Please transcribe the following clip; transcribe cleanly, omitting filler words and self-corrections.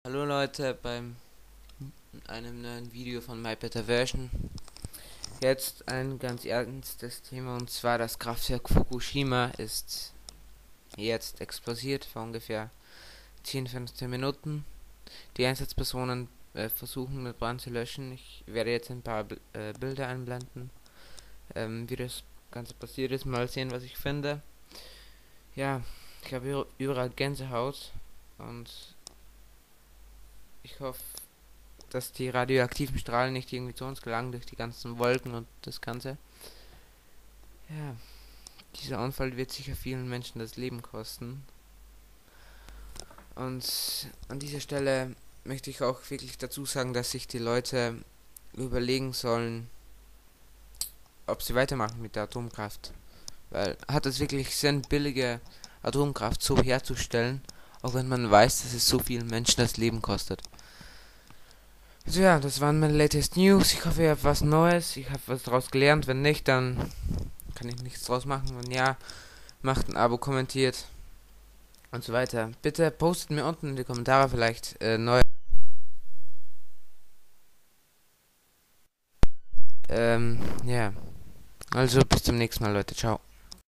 Hallo Leute, beim einem neuen Video von My Better Version. Jetzt ein ganz ernstes Thema, und zwar das Kraftwerk Fukushima ist jetzt explodiert vor ungefähr 10-15 Minuten. Die Einsatzpersonen versuchen den Brand zu löschen. Ich werde jetzt ein paar Bilder einblenden, wie das Ganze passiert ist. Mal sehen, was ich finde. Ja, ich habe überall Gänsehaut und ich hoffe, dass die radioaktiven Strahlen nicht irgendwie zu uns gelangen durch die ganzen Wolken und das Ganze. Ja, dieser Unfall wird sicher vielen Menschen das Leben kosten. Und an dieser Stelle möchte ich auch wirklich dazu sagen, dass sich die Leute überlegen sollen, ob sie weitermachen mit der Atomkraft. Weil hat es wirklich Sinn, billige Atomkraft so herzustellen, auch wenn man weiß, dass es so vielen Menschen das Leben kostet. Also ja, das waren meine latest News. Ich hoffe, ihr habt was Neues. Ich habe was daraus gelernt. Wenn nicht, dann kann ich nichts draus machen. Wenn ja, macht ein Abo, kommentiert und so weiter. Bitte postet mir unten in die Kommentare vielleicht neue. Ja. Also bis zum nächsten Mal, Leute. Ciao.